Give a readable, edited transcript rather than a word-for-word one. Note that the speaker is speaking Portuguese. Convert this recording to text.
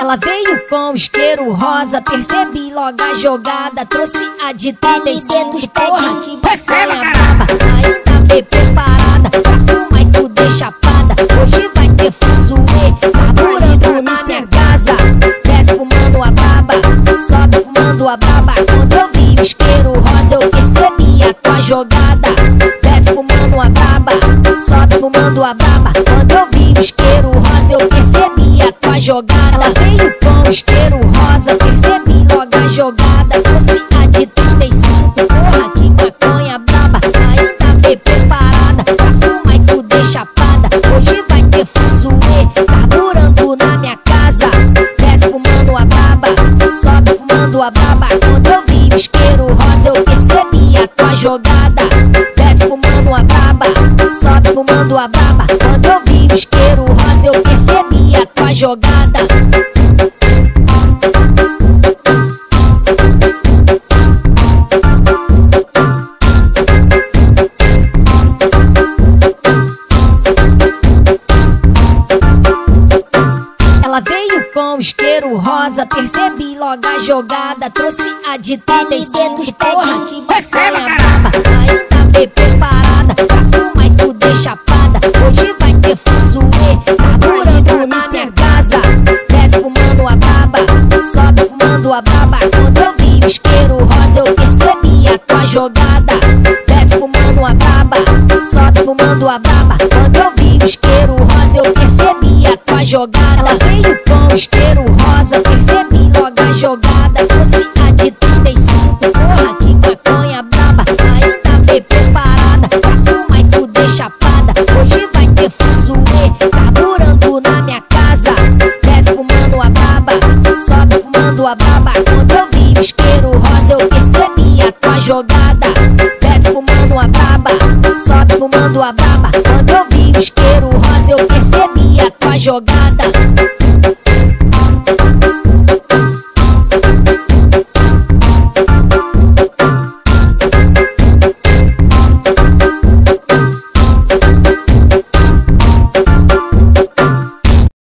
Ela veio com isqueiro rosa, percebi logo a jogada. Trouxe a de 35, porra, que bacanha braba. Ainda veio preparada pra fumar e fuder chapada. Hoje vai ter fuzuê, carburando na minha casa. Desce fumando a braba, sobe fumando a braba. Quando eu vi o isqueiro rosa, eu percebi a tua jogada. Desce fumando a braba, sobe fumando a braba. Quando eu vi o isqueiro rosa, eu percebi a tua jogada. Ela veio com o isqueiro rosa, percebi logo a jogada. Trouxe a de 35, porra, que maconha braba. Ainda veio preparada pra fumar e fuder chapada. Hoje vai ter fuzuê, carburando na minha casa. Desce fumando a braba, sobe fumando a braba. Quando eu vi o isqueiro rosa, eu percebi a tua jogada. Desce fumando a braba, sobe fumando a braba. Quando eu vi o isqueiro rosa, eu percebi a tua jogada. Ela veio com isqueiro rosa, percebi logo a jogada. Trouxe a de 35, porra, que bacanha braba. Ainda veio preparada pra fumar e fuder chapada. Hoje vai ter fuzuê, carburando na minha casa. Desce fumando a braba, sobe fumando a braba. Quando eu vi o isqueiro rosa, eu percebi a tua jogada. Desce fumando a braba, sobe fumando a braba. Quando eu vi o isqueiro rosa, eu percebi a tua jogada. Ela veio com isqueiro rosa, percebi logo a jogada. Trouxe a de 35, porra, que maconha braba. Ainda veio preparada pra fumar e fuder chapada. Hoje vai ter fuzuê, carburando na minha casa. Desce fumando a braba, sobe fumando a braba. Quando eu vi o isqueiro rosa, eu percebi a tua jogada. Desce fumando a braba, sobe fumando a braba. Quando eu vi o isqueiro rosa, eu percebi a tua jogada.